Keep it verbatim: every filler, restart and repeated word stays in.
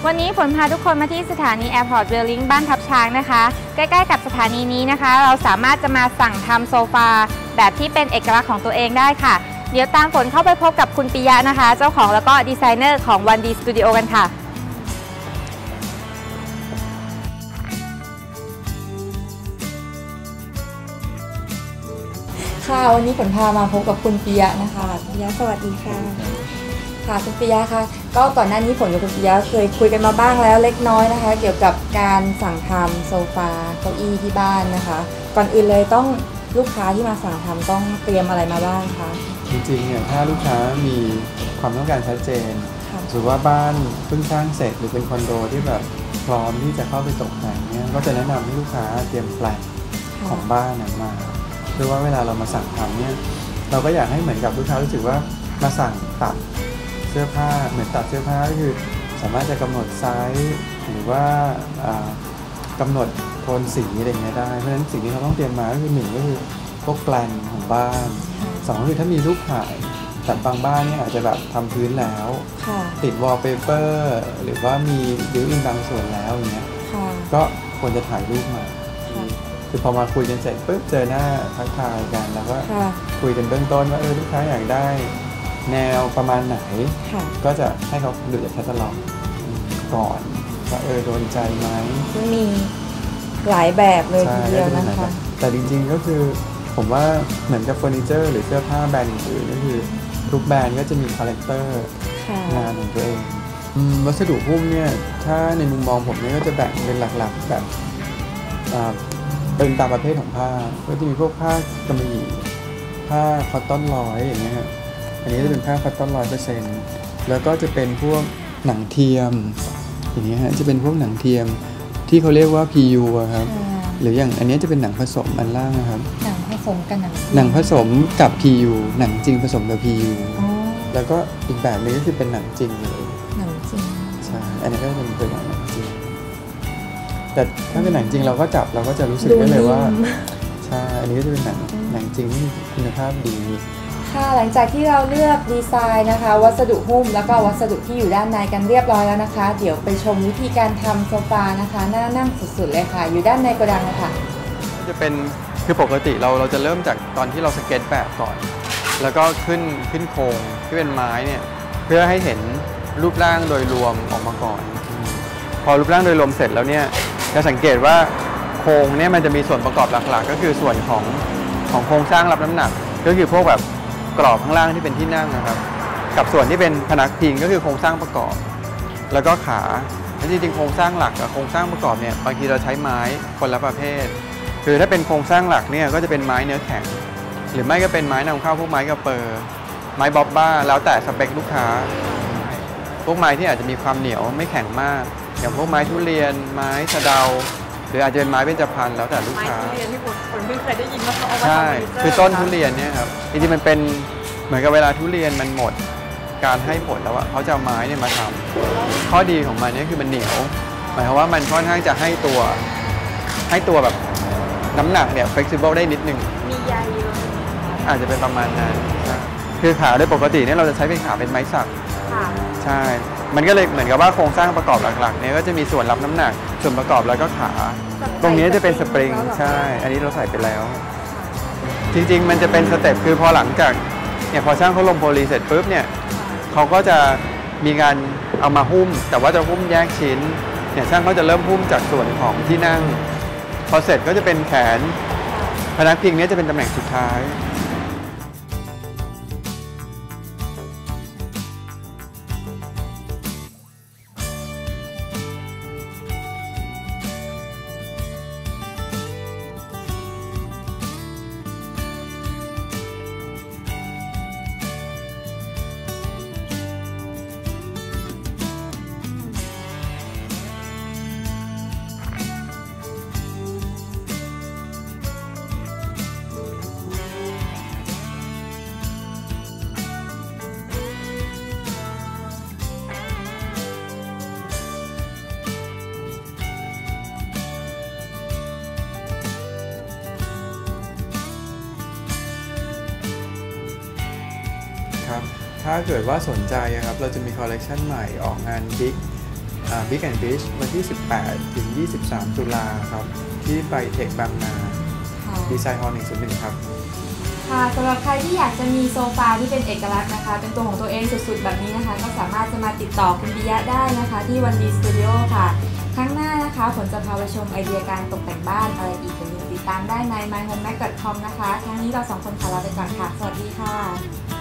วันนี้ฝนพาทุกคนมาที่สถานี Airport Railink บ้านทับช้างนะคะใกล้ๆกับสถานีนี้นะคะเราสามารถจะมาสั่งทำโซฟาแบบที่เป็นเอกลักษณ์ของตัวเองได้ค่ะเดี๋ยวตามฝนเข้าไปพบกับคุณปิยะนะคะเจ้าของแล้วก็ดีไซเนอร์ของ วัน ดี Studio กันค่ะค่ะวันนี้ฝนพามาพบกับคุณปิยะนะคะปิยะสวัสดีค่ะค่ะคุณปิยะค่ะก็ก่อนหน้านี้ฝนกับคุณปิยะเคยคุยกันมาบ้างแล้วเล็กน้อยนะคะเกี่ยวกับการสั่งทำโซฟาเก้าอี้ที่บ้านนะคะก่อนอื่นเลยต้องลูกค้าที่มาสั่งทำต้องเตรียมอะไรมาบ้างคะจริงๆเนี่ยถ้าลูกค้ามีความต้องการชัดเจนหรือว่าบ้านเพิ่งสร้างเสร็จหรือเป็นคอนโดที่แบบพร้อมที่จะเข้าไปตกแต่งเนี่ยก็จะแนะนำให้ลูกค้าเตรียมแปลนของบ้านมาเพื่อว่าเวลาเรามาสั่งทำเนี่ยเราก็อยากให้เหมือนกับลูกค้ารู้สึกว่ามาสั่งตัดเสื้อผ้าเหมือนตัดเสื้อผ้าก็คือสามารถจะกำหนดไซส์หรือว่ากำหนดโทนสีอะไรอย่างเงี้ยได้เพราะฉะนั้นสิ่งที่เราต้องเตรียมมาก็คือหนึ่งก็คือพวกแปลนของบ้านสองคือถ้ามีรูปถ่ายแต่บางบ้านเนี่ยอาจจะแบบทำพื้นแล้วติดวอลเปเปอร์หรือว่ามีบิวอินบางส่วนแล้วอย่างเงี้ยก็ควรจะถ่ายรูปมาคือพอมาคุยกันเสร็จปุ๊บเจอหน้าทักทายกันแล้วก็คุยกันเบื้องต้นว่าเออลูกค้าอยากได้แนวประมาณไหนก็จะให้เขาดูจากแคตตาล็อกก่อนว่าเออโดนใจไหมมีหลายแบบเลยทีเดียวนะคะแต่จริงๆก็คือผมว่าเหมือนกับเฟอร์นิเจอร์หรือเสื้อผ้าแบรนด์อื่นก็คือทุกแบรนด์ก็จะมีคาแรคเตอร์งานของตัวเองวัสดุหุ้มเนี่ยถ้าในมุมมองผมเนี่ยก็จะแบ่งเป็นหลักๆแบบเป็นตามประเภทของผ้าก็จะมีพวกผ้ากำมะหยี่ผ้าคอตตอนร้อยอย่างเงี้ยอันนี้จะเป็นผ้าคอตตอนร้อยเปอร์เซ็นต์แล้วก็จะเป็นพวกหนังเทียมอย่างเงี้ยฮะจะเป็นพวกหนังเทียมที่เขาเรียกว่า พี ยู ครับหรืออย่างอันนี้จะเป็นหนังผสมอันล่างนะครับหนังผสมกับหนังหนังผสมกับ พี ยู หนังจริงผสมกับ พี ยู แล้วก็อีกแบบนึงก็คือเป็นหนังจริงเลยหนังจริงใช่อันนี้ก็เป็นตัวอย่างหนังจริงแต่ถ้าเป็นหนังจริงเราก็จับเราก็จะรู้สึกได้เลยว่าใช่อันนี้ก็จะเป็นหนังหนังจริงที่คุณภาพดีค่ะหลังจากที่เราเลือกดีไซน์นะคะวัสดุหุ้มแล้วก็วัสดุที่อยู่ด้านในกันเรียบร้อยแล้วนะคะเดี๋ยวไปชมวิธีการทำโซฟานะคะน่านั่งสุดๆเลยค่ะอยู่ด้านในโกดังเลยค่ะจะเป็นคือปกติเราเราจะเริ่มจากตอนที่เราสเก็ตแบบก่อนแล้วก็ขึ้นขึ้นโครงที่เป็นไม้เนี่ยเพื่อให้เห็นรูปร่างโดยรวมออกมาก่อนพอรูปร่างโดยรวมเสร็จแล้วเนี่ยจะสังเกตว่าโครงเนี่ยมันจะมีส่วนประกอบหลักๆก็คือส่วนของของโครงสร้างรับน้ำหนักก็คือพวกแบบกรอบข้างล่างที่เป็นที่นั่งนะครับกับส่วนที่เป็นพนักพิงก็คือโครงสร้างประกอบแล้วก็ขาและจริงๆโครงสร้างหลักกับโครงสร้างประกอบเนี่ยบางทีเราใช้ไม้คนละประเภทคือถ้าเป็นโครงสร้างหลักเนี่ยก็จะเป็นไม้เนื้อแข็งหรือไม่ก็เป็นไม้นำเข้าพวกไม้กระเปอร์ไม้บ๊อบบ้าแล้วแต่สเปคลูกค้าพวกไม้ที่อาจจะมีความเหนียวไม่แข็งมากอย่างพวกไม้ทุเรียนไม้สะเดาหรืออาจจะเป็นไม้เบญจพรรณแล้วแต่ลูกค้าไม้ทุเรียนที่ผมเพิ่งเคยได้ยินว่าเขาเอามาทำใช่คือต้นทุเรียนเนี่ยครับจริงๆมันเป็นเหมือนกับเวลาทุเรียนมันหมดการให้ผลแล้วอะเขาจะเอาไม้เนี่ยมาทำข้อดีของมันเนี่ยคือมันเหนียวหมายความว่ามันค่อนข้างจะให้ตัวให้ตัวแบบน้ำหนักเนี่ย flexible ได้นิดนึงมีใยเยอะอาจจะเป็นประมาณนั้นคือขาโดยปกติเนี่ยเราจะใช้เป็นขาเป็นไม้สักใช่มันก็เลยเหมือนกับว่าโครงสร้างประกอบหลักๆเนี่ยก็จะมีส่วนรับน้ำหนักส่วนประกอบแล้วก็ขาตรงนี้จะเป็นสปริงใช่อันนี้เราใส่ไปแล้วจริงๆมันจะเป็นสเต็ปคือพอหลังจากเนี่ยพอช่างเขาลงโพลีเสร็จปุ๊บเนี่ยเขาก็จะมีการเอามาหุ้มแต่ว่าจะหุ้มแยกชิ้นเนี่ยช่างเขาจะเริ่มหุ้มจากส่วนของที่นั่งพอเสร็จก็จะเป็นแขนพนักพิงนี้จะเป็นตำแหน่งสุดท้ายถ้าเกิดว่าสนใจครับเราจะมีคอลเลกชันใหม่ออกงานบิ๊ก Big and Beach วันที่ สิบแปดถึงยี่สิบสาม ตุลาครับที่ไบเทคบางนาดีไซน์ฮอลล์หนึ่งศูนย์หนึ่งครับค่ะสำหรับใครที่อยากจะมีโซฟาที่เป็นเอกลักษณ์นะคะเป็นตัวของตัวเองสุดๆแบบนี้นะคะก็สามารถจะมาติดต่อคุณปิยะได้นะคะที่วันดีสตูดิโอค่ะครั้งหน้านะคะผลจะพาไปชมไอเดียการตกแต่งบ้านอะไรอีกอย่าลืมติดตามได้ใน my home mac dot com นะคะครั้งนี้เราสองคนขอลาไปก่อนค่ะสวัสดีค่ะ